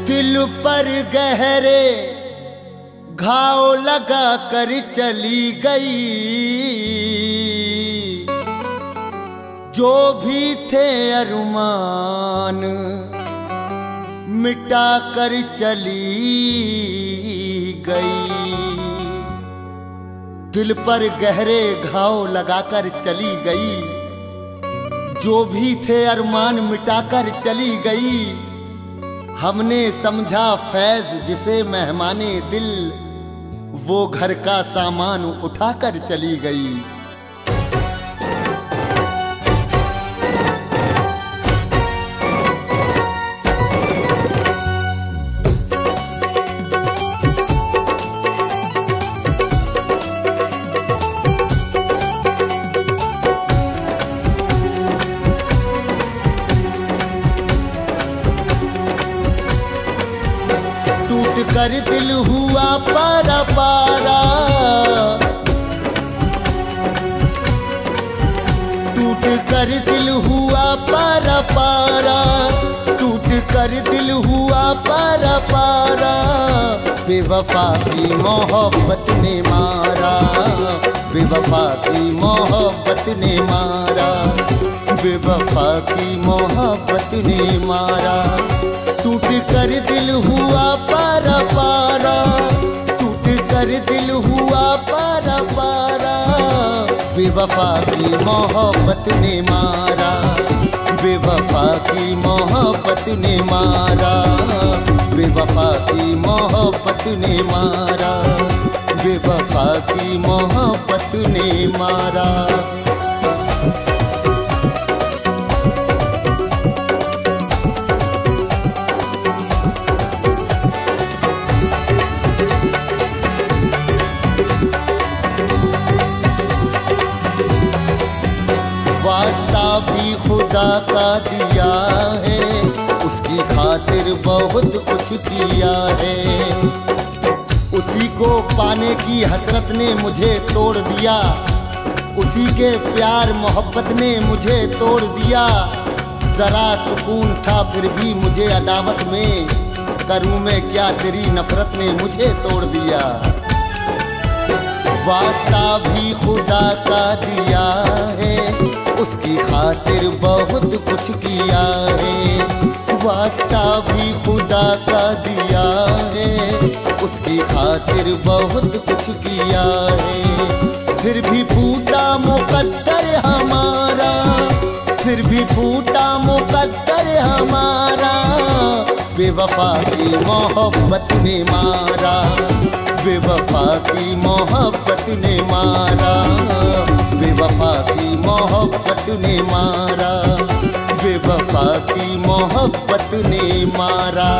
दिल पर गहरे घाव लगा कर चली गई, जो भी थे अरमान मिटा कर चली गई। दिल पर गहरे घाव लगाकर चली गई, जो भी थे अरमान मिटाकर चली गई। हमने समझा फैज जिसे मेहमाने दिल, वो घर का सामान उठाकर चली गई। कर दिल हुआ पारा पारा, टूट कर दिल हुआ पारा पारा, टूट कर दिल हुआ पारा पारा। बेवफा की मोहब्बत ने मारा, बेवफा की मोहब्बत ने मारा, बेवफा की मोहब्बत ने मारा। टूट कर दिल हुआ पारा पारा, टूट कर दिल हुआ पारा पारा। बेवफा की मोहब्बत ने मारा, बेवफा की मोहब्बत ने मारा, बेवफा की मोहब्बत ने मारा, बेवफा की मोहब्बत ने मारा। वास्ता भी खुदा का दिया है, उसकी खातिर बहुत कुछ किया है। उसी को पाने की हसरत ने मुझे तोड़ दिया, उसी के प्यार मोहब्बत ने मुझे तोड़ दिया। जरा सुकून था फिर भी मुझे अदावत में, करूँ मैं क्या तेरी नफरत ने मुझे तोड़ दिया। वास्ता भी खुदा का दिया है, उसकी खातिर बहुत कुछ किया है। वास्ता भी खुदा का दिया है, उसकी खातिर बहुत कुछ किया है। फिर भी फूटा मुकद्दर हमारा, फिर भी फूटा मुकद्दर हमारा। बेवफा की मोहब्बत ने मारा, बेवफा की मोहब्बत ने मारा, बेवफा की मोहब्बत ने मारा, बेवफा की मोहब्बत ने मारा।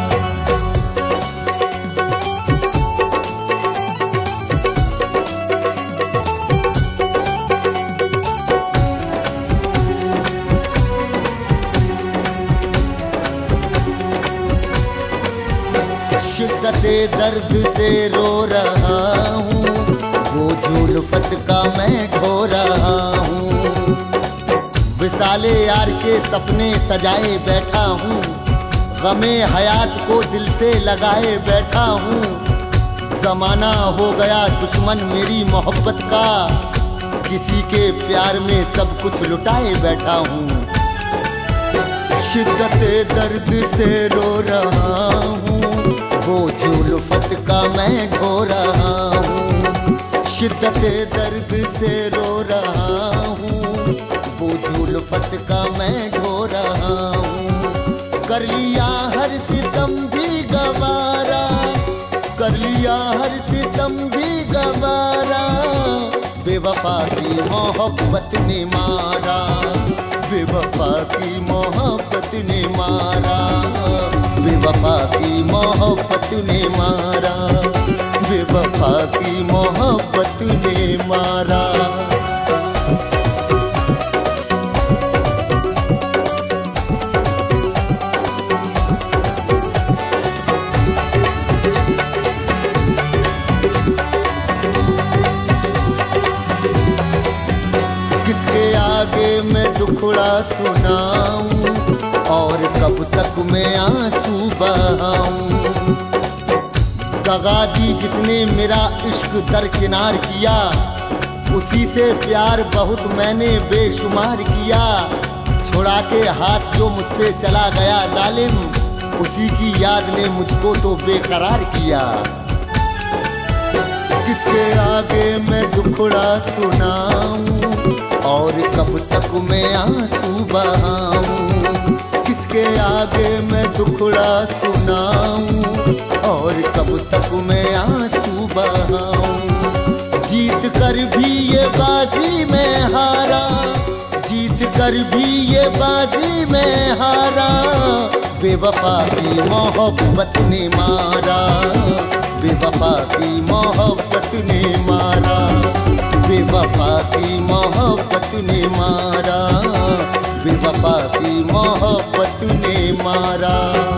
शिद्दते दर्द से रो रहा हूँ, बोझ उल्फत का मैं ढो रहा हूँ। विसाले यार के सपने सजाए बैठा हूँ, गमे हयात को दिल से लगाए बैठा हूँ। जमाना हो गया दुश्मन मेरी मोहब्बत का, किसी के प्यार में सब कुछ लुटाए बैठा हूँ। शिद्दते दर्द से रो रहा हूँ, बोझ उल्फत का मैं ढो रहा हूँ। शिद्दते दर्द से रो रहा हूँ, बोझ उल्फत का मैं ढो रहा हूँ। कर लिया हर सितम भी गवारा, कर लिया हर सितम भी गवारा। बेवफा की मोहब्बत ने मारा, बेवफा की मोहब्बत ने मारा, बेवफा की मोहब्बत ने मारा, बेवफा की मोहब्बत ने मारा। किसके आगे मैं दुखड़ा सुनाऊं और और कब तक मैं आंसू बहाऊं। दगा दी जिसने मेरा इश्क दरकिनार किया, उसी से प्यार बहुत मैंने बेशुमार किया। छुड़ा के हाथ जो मुझसे चला गया जालिम, उसी की याद ने मुझको तो बेकरार किया। किसके आगे मैं दुखड़ा सुनाऊं और कब तक मैं आंसू बहाऊं। किसके आगे मैं दुखड़ा सुनाऊं और कब तक मैं आंसू बहाऊं। जीत कर भी ये बाजी में हारा, जीत कर भी ये बाजी में हारा। बेवफा की मोहब्बत ने मारा, बेवफा की मोहब्बत ने मारा, बेवफा की मोहब्बत ने मारा, बेवफा की मोहब्बत ने मारा।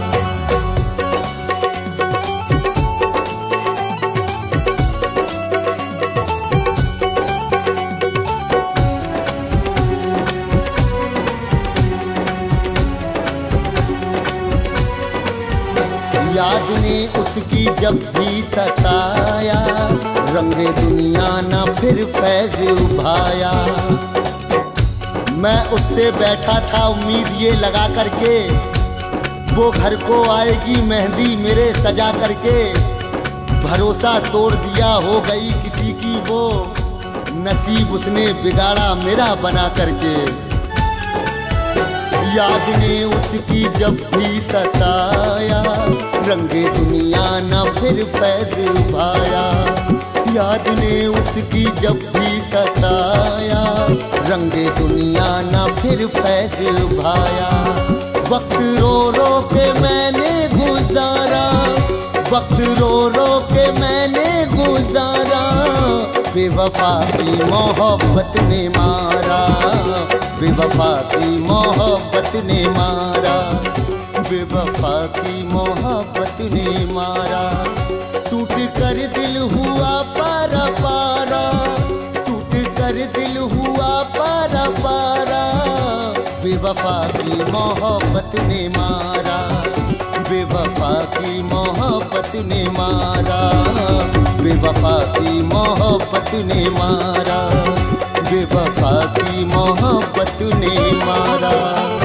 याद ने उसकी जब भी सताया, रंगे दुनिया ना फिर फैज़ उभाया। मैं उससे बैठा था उम्मीद ये लगा करके, वो घर को आएगी मेहंदी मेरे सजा करके। भरोसा तोड़ दिया हो गई किसी की वो, नसीब उसने बिगाड़ा मेरा बना करके। याद ने उसकी जब भी सताया, रंगे दुनिया ना फिर फैज़ उभाया। याद ने उसकी जब भी सताया, रंगे दुनिया ना फिर फैज़ उभाया। वक्त रो रो के मैंने गुजारा, वक्त रो रो के मैंने गुजारा। बेवफा की मोहब्बत ने मारा, बेवफा की मोहब्बत ने मारा, बेवफा की मोहब्बत ने मारा। टूट कर दिल हुआ पारा पारा, टूट कर दिल हुआ पारा पारा। बेवफा की मोहब्बत ने मारा, बेवफा की मोहब्बत ने मारा, बेवफा की मोहब्बत ने मारा, बेवफा की मोहब्बत ने मारा।